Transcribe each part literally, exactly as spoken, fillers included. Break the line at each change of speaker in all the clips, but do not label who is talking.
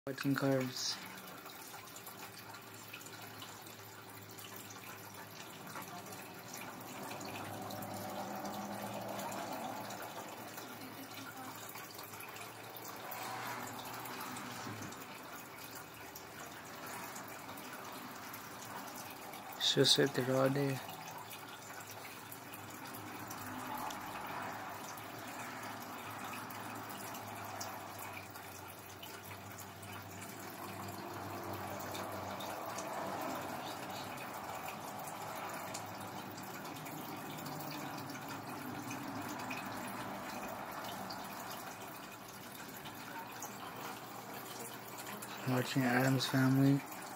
Watching cars. Just sit there all day. Watching Adam's Family.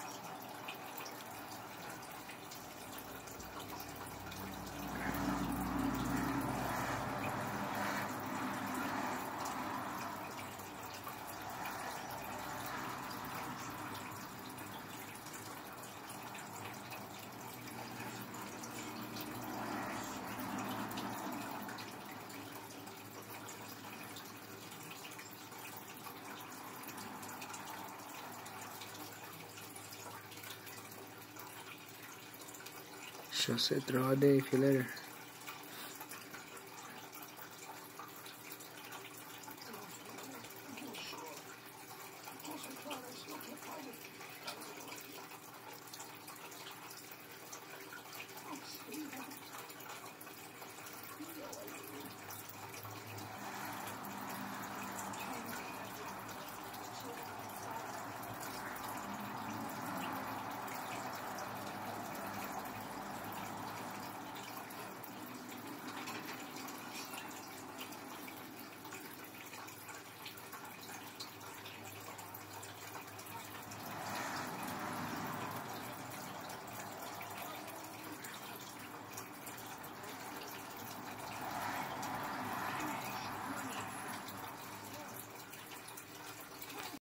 She'll sit there all day if you let her.
Close your eyes, look at it.